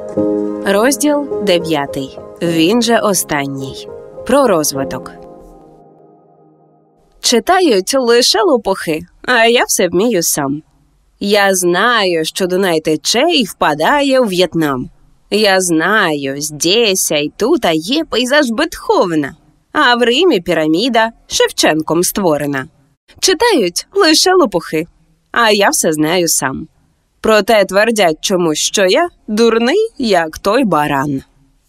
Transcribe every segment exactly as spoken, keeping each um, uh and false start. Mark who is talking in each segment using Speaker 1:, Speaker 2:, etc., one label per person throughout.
Speaker 1: Розділ дев'ятий. Він же останній. Про розвиток. Читають лише лопухи, а я все вмію сам. Я знаю, що Дунай тече і впадає у В'єтнам. Я знаю, здесь і тут є пейзаж Бетховена, а в Римі піраміда Шевченком створена. Читають лише лопухи, а я все знаю сам. Проте твердять чомусь, що я дурний, як той баран.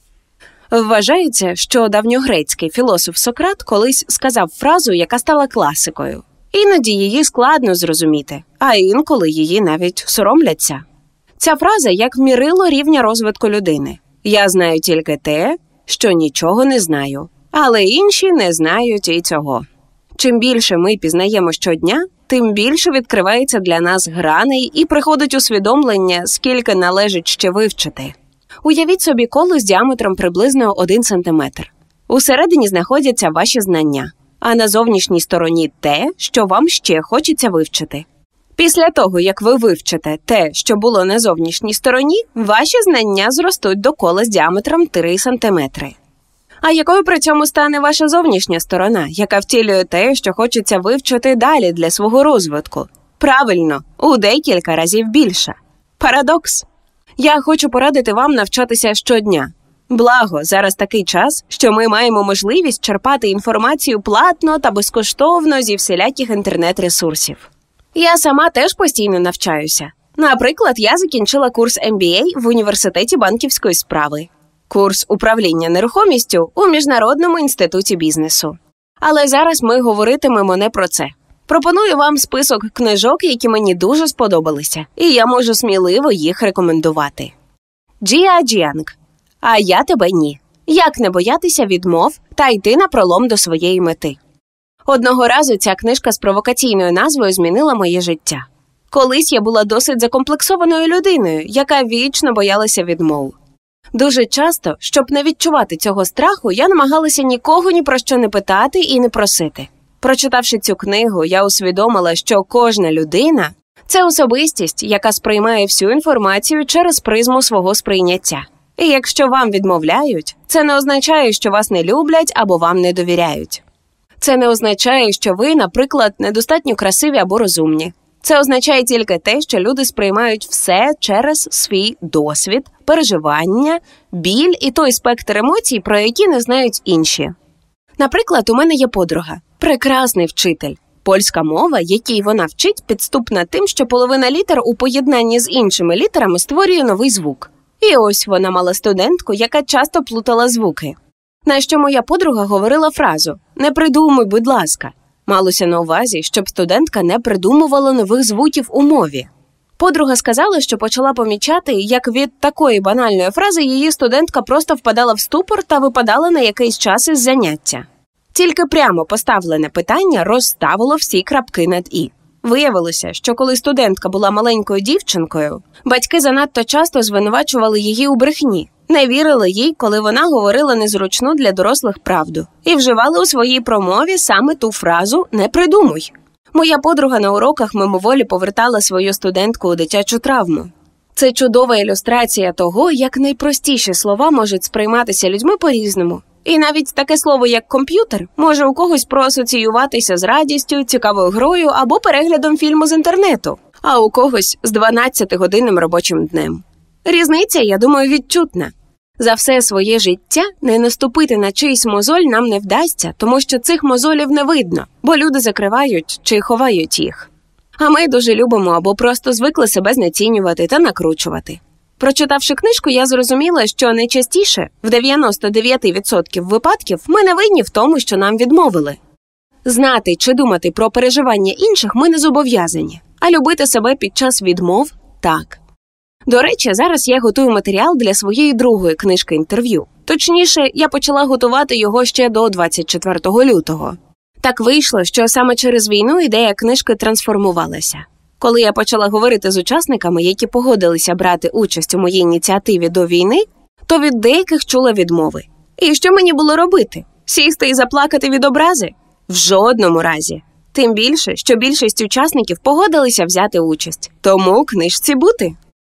Speaker 1: Вважається, що давньогрецький філософ Сократ колись сказав фразу, яка стала класикою. Іноді її складно зрозуміти, а інколи її навіть соромляться. Ця фраза як мірило рівня розвитку людини. Я знаю тільки те, що нічого не знаю, але інші не знають і цього. Чим більше ми пізнаємо щодня, тим більше відкривається для нас граней і приходить усвідомлення, скільки належить ще вивчити. Уявіть собі коло з діаметром приблизно один сантиметр. Усередині знаходяться ваші знання, а на зовнішній стороні те, що вам ще хочеться вивчити. Після того, як ви вивчите те, що було на зовнішній стороні, ваші знання зростуть до кола з діаметром три сантиметри. А якою при цьому стане ваша зовнішня сторона, яка втілює те, що хочеться вивчити далі для свого розвитку? Правильно, у декілька разів більше. Парадокс. Я хочу порадити вам навчатися щодня. Благо, зараз такий час, що ми маємо можливість черпати інформацію платно та безкоштовно зі всіляких інтернет-ресурсів. Я сама теж постійно навчаюся. Наприклад, я закінчила курс ем бі ей в університеті банківської справи. Курс управління нерухомістю у Міжнародному інституті бізнесу. Але зараз ми говоритимемо не про це. Пропоную вам список книжок, які мені дуже сподобалися, і я можу сміливо їх рекомендувати. Джіа Джіанг. А я тебе ні. Як не боятися відмов та йти напролом до своєї мети. Одного разу ця книжка з провокаційною назвою змінила моє життя. Колись я була досить закомплексованою людиною, яка вічно боялася відмов. Дуже часто, щоб не відчувати цього страху, я намагалася нікого ні про що не питати і не просити. Прочитавши цю книгу, я усвідомила, що кожна людина – це особистість, яка сприймає всю інформацію через призму свого сприйняття. І якщо вам відмовляють, це не означає, що вас не люблять або вам не довіряють. Це не означає, що ви, наприклад, недостатньо красиві або розумні. Це означає тільки те, що люди сприймають все через свій досвід, переживання, біль і той спектр емоцій, про які не знають інші. Наприклад, у мене є подруга, прекрасний вчитель. Польська мова, якій вона вчить, підступна тим, що половина літер у поєднанні з іншими літерами створює новий звук. І ось вона мала студентку, яка часто плутала звуки. На що моя подруга говорила фразу «Не придумуй, будь ласка». Малося на увазі, щоб студентка не придумувала нових звуків у мові. Подруга сказала, що почала помічати, як від такої банальної фрази її студентка просто впадала в ступор та випадала на якийсь час із заняття. Тільки прямо поставлене питання розставило всі крапки над «і». Виявилося, що коли студентка була маленькою дівчинкою, батьки занадто часто звинувачували її у брехні, не вірили їй, коли вона говорила незручну для дорослих правду, і вживали у своїй промові саме ту фразу «не придумуй». Моя подруга на уроках мимоволі повертала свою студентку у дитячу травму. Це чудова ілюстрація того, як найпростіші слова можуть сприйматися людьми по-різному. І навіть таке слово, як «комп'ютер», може у когось проасоціюватися з радістю, цікавою грою або переглядом фільму з інтернету, а у когось з дванадцятигодинним робочим днем. Різниця, я думаю, відчутна. За все своє життя не наступити на чийсь мозоль нам не вдасться, тому що цих мозолів не видно, бо люди закривають чи ховають їх. А ми дуже любимо або просто звикли себе знецінювати та накручувати. Прочитавши книжку, я зрозуміла, що найчастіше, в дев'яносто дев'ять відсотків випадків, ми не винні в тому, що нам відмовили. Знати чи думати про переживання інших ми не зобов'язані, а любити себе під час відмов – так. До речі, зараз я готую матеріал для своєї другої книжки-інтерв'ю. Точніше, я почала готувати його ще до двадцять четвертого лютого. Так вийшло, що саме через війну ідея книжки трансформувалася. Коли я почала говорити з учасниками, які погодилися брати участь у моїй ініціативі до війни, то від деяких чула відмови. І що мені було робити? Сісти і заплакати від образи? В жодному разі. Тим більше, що більшість учасників погодилися взяти участь. Тому книжці бути.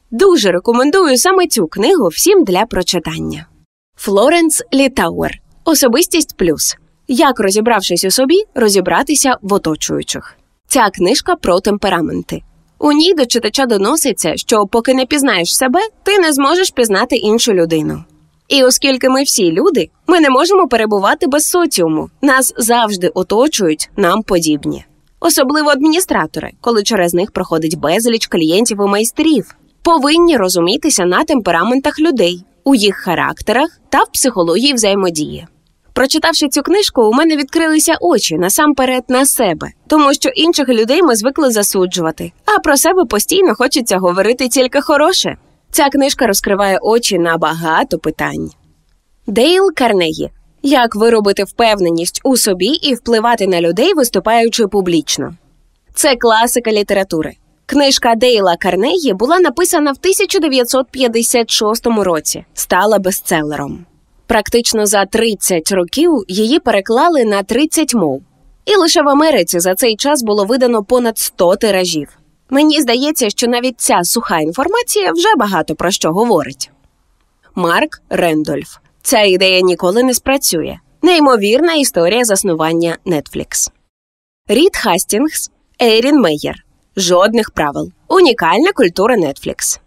Speaker 1: Дуже рекомендую саме цю книгу всім для прочитання. Флоренс Літауер. Особистість плюс. Як, розібравшись у собі, розібратися в оточуючих. Ця книжка про темпераменти. У ній до читача доноситься, що поки не пізнаєш себе, ти не зможеш пізнати іншу людину. І оскільки ми всі люди, ми не можемо перебувати без соціуму. Нас завжди оточують нам подібні. Особливо адміністратори, коли через них проходить безліч клієнтів і майстрів. Повинні розумітися на темпераментах людей, у їх характерах та в психології взаємодії. Прочитавши цю книжку, у мене відкрилися очі насамперед на себе, тому що інших людей ми звикли засуджувати, а про себе постійно хочеться говорити тільки хороше. Ця книжка розкриває очі на багато питань. Дейл Карнегі. Як виробити впевненість у собі і впливати на людей, виступаючи публічно. Це класика літератури. Книжка Дейла Карнегі була написана в тисяча дев'ятсот п'ятдесят шостому році, стала бестселером. Практично за тридцять років її переклали на тридцять мов. І лише в Америці за цей час було видано понад сто тиражів. Мені здається, що навіть ця суха інформація вже багато про що говорить. Марк Рендольф. Ця ідея ніколи не спрацює. Неймовірна історія заснування Netflix. Рід Хастінгс, Ейрін Мейєр. Жодних правил. Унікальна культура Netflix.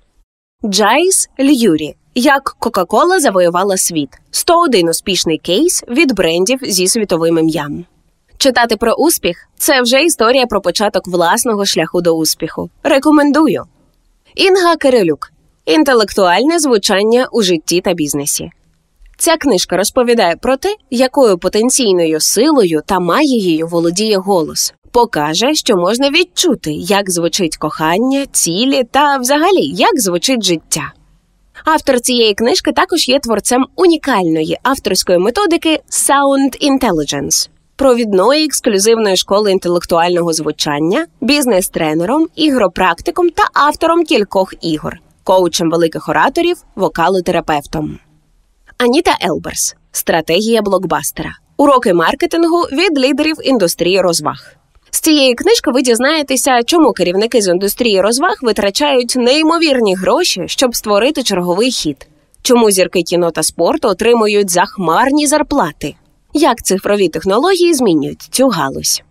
Speaker 1: Джайс Льюрі. Як Кока-Кола завоювала світ. сто один успішний кейс від брендів зі світовим ім'ям. Читати про успіх – це вже історія про початок власного шляху до успіху. Рекомендую. Інга Кирилюк. Інтелектуальне звучання у житті та бізнесі. Ця книжка розповідає про те, якою потенційною силою та магією володіє голос. Покаже, що можна відчути, як звучить кохання, цілі та взагалі, як звучить життя. Автор цієї книжки також є творцем унікальної авторської методики Sound Intelligence, провідної ексклюзивної школи інтелектуального звучання, бізнес-тренером, ігропрактиком та автором кількох ігор, коучем великих ораторів, вокалотерапевтом. Аніта Елберс. Стратегія блокбастера. Уроки маркетингу від лідерів індустрії розваг. З цієї книжки ви дізнаєтеся, чому керівники з індустрії розваг витрачають неймовірні гроші, щоб створити черговий хіт. Чому зірки кіно та спорту отримують захмарні зарплати. Як цифрові технології змінюють цю галузь.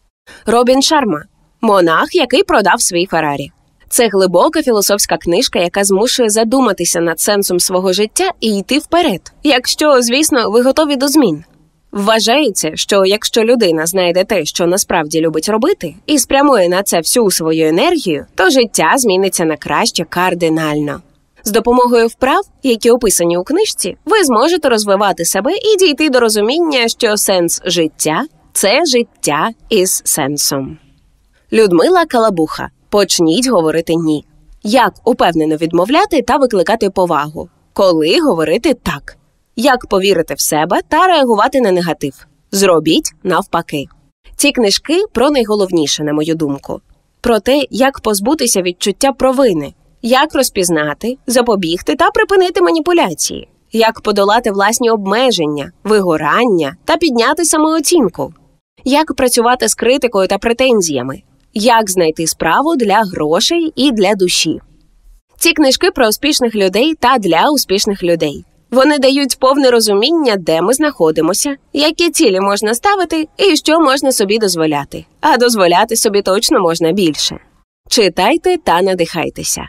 Speaker 1: Робін Шарма. Монах, який продав свій Феррарі. Це глибока філософська книжка, яка змушує задуматися над сенсом свого життя і йти вперед, якщо, звісно, ви готові до змін. Вважається, що якщо людина знайде те, що насправді любить робити, і спрямує на це всю свою енергію, то життя зміниться на краще кардинально. З допомогою вправ, які описані у книжці, ви зможете розвивати себе і дійти до розуміння, що сенс життя – це життя із сенсом. Людмила Калабуха. Почніть говорити «ні». Як упевнено відмовляти та викликати повагу. Коли говорити «так». Як повірити в себе та реагувати на негатив. Зробіть навпаки. Ці книжки про найголовніше, на мою думку. Про те, як позбутися відчуття провини. Як розпізнати, запобігти та припинити маніпуляції. Як подолати власні обмеження, вигорання та підняти самооцінку. Як працювати з критикою та претензіями. Як знайти справу для грошей і для душі. Ці книжки про успішних людей та для успішних людей. Вони дають повне розуміння, де ми знаходимося, які цілі можна ставити і що можна собі дозволяти. А дозволяти собі точно можна більше. Читайте та надихайтеся.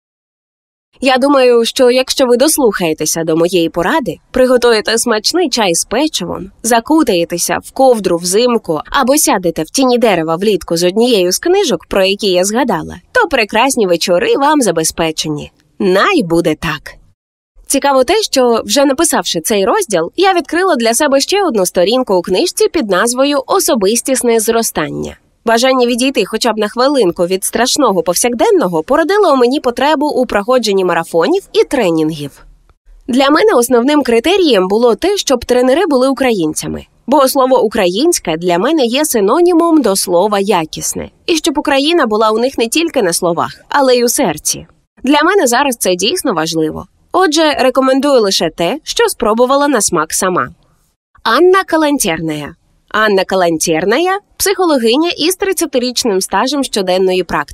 Speaker 1: Я думаю, що якщо ви дослухаєтеся до моєї поради, приготуєте смачний чай з печивом, закутаєтеся в ковдру взимку або сядете в тіні дерева влітку з однією з книжок, про які я згадала, то прекрасні вечори вам забезпечені. Най буде так! Цікаво те, що, вже написавши цей розділ, я відкрила для себе ще одну сторінку у книжці під назвою «Особистісне зростання». Бажання відійти хоча б на хвилинку від страшного повсякденного породило у мені потребу у проходженні марафонів і тренінгів. Для мене основним критерієм було те, щоб тренери були українцями. Бо слово «українське» для мене є синонімом до слова «якісне». І щоб Україна була у них не тільки на словах, але й у серці. Для мене зараз це дійсно важливо. Отже, рекомендую лише те, що спробувала на смак сама. Анна Калантерная. Анна Калантерная – психологиня із тридцятирічним стажем щоденної практики.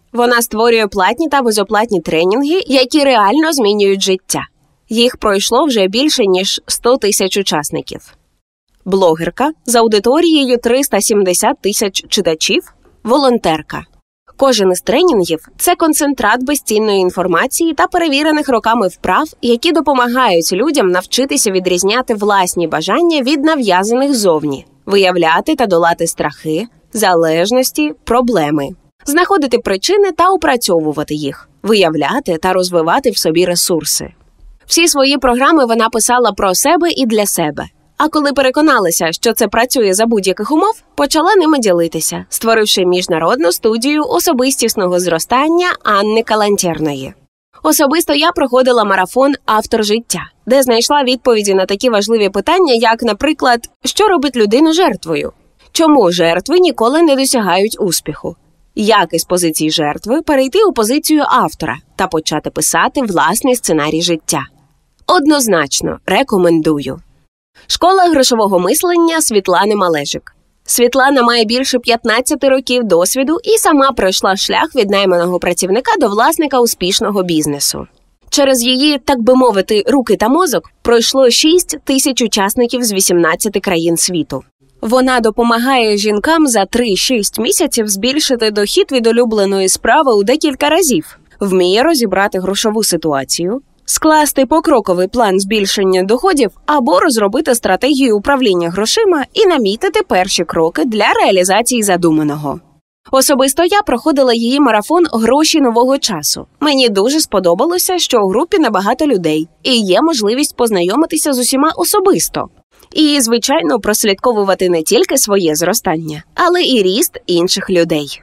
Speaker 1: Вона створює платні та безоплатні тренінги, які реально змінюють життя. Їх пройшло вже більше, ніж сто тисяч учасників. Блогерка з аудиторією триста сімдесят тисяч читачів – волонтерка. Кожен із тренінгів – це концентрат безцінної інформації та перевірених роками вправ, які допомагають людям навчитися відрізняти власні бажання від нав'язаних зовні, виявляти та долати страхи, залежності, проблеми, знаходити причини та опрацьовувати їх, виявляти та розвивати в собі ресурси. Всі свої програми вона писала про себе і для себе. А коли переконалася, що це працює за будь-яких умов, почала ними ділитися, створивши міжнародну студію особистісного зростання Анни Калантерної. Особисто я проходила марафон «Автор життя», де знайшла відповіді на такі важливі питання, як, наприклад, що робить людину жертвою? Чому жертви ніколи не досягають успіху? Як із позиції жертви перейти у позицію автора та почати писати власний сценарій життя? Однозначно рекомендую. Школа грошового мислення Світлани Малежик. Світлана має більше п'ятнадцяти років досвіду і сама пройшла шлях від найманого працівника до власника успішного бізнесу. Через її, так би мовити, руки та мозок пройшло шість тисяч учасників з вісімнадцяти країн світу. Вона допомагає жінкам за три-шість місяців збільшити дохід від улюбленої справи у декілька разів, вміє розібрати грошову ситуацію, скласти покроковий план збільшення доходів або розробити стратегію управління грошима і намітити перші кроки для реалізації задуманого. Особисто я проходила її марафон «Гроші нового часу». Мені дуже сподобалося, що у групі набагато людей і є можливість познайомитися з усіма особисто. І, звичайно, прослідковувати не тільки своє зростання, але і ріст інших людей.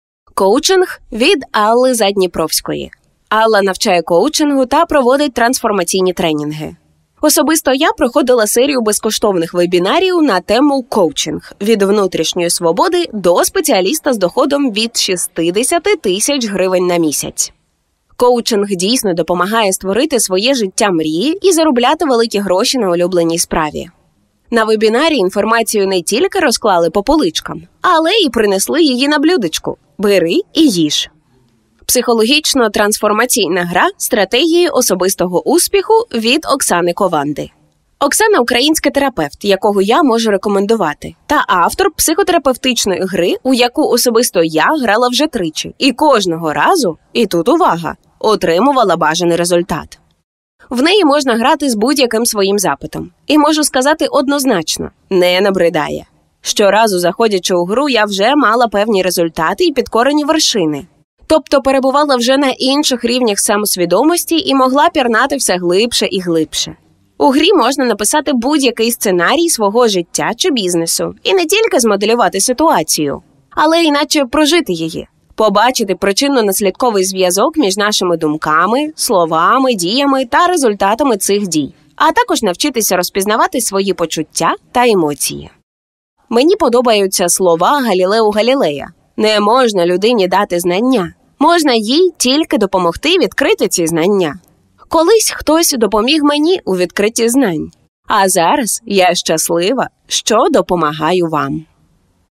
Speaker 1: Коучинг від Алли Задніпровської. Алла навчає коучингу та проводить трансформаційні тренінги. Особисто я проходила серію безкоштовних вебінарів на тему коучинг – від внутрішньої свободи до спеціаліста з доходом від шістдесят тисяч гривень на місяць. Коучинг дійсно допомагає створити своє життя мрії і заробляти великі гроші на улюбленій справі. На вебінарі інформацію не тільки розклали по поличкам, але і принесли її на блюдечку – бери і їж. Психологічно-трансформаційна гра «Стратегії особистого успіху» від Оксани Кованди. Оксана – український терапевт, якого я можу рекомендувати, та автор психотерапевтичної гри, у яку особисто я грала вже тричі, і кожного разу, і тут увага, отримувала бажаний результат. В неї можна грати з будь-яким своїм запитом. І можу сказати однозначно – не набридає. Щоразу, заходячи у гру, я вже мала певні результати і підкорені вершини. Тобто перебувала вже на інших рівнях самосвідомості і могла пірнати все глибше і глибше. У грі можна написати будь-який сценарій свого життя чи бізнесу і не тільки змоделювати ситуацію, але й наче прожити її, побачити причинно-наслідковий зв'язок між нашими думками, словами, діями та результатами цих дій, а також навчитися розпізнавати свої почуття та емоції. Мені подобаються слова Галілео Галілея. Не можна людині дати знання. Можна їй тільки допомогти відкрити ці знання. Колись хтось допоміг мені у відкритті знань. А зараз я щаслива, що допомагаю вам.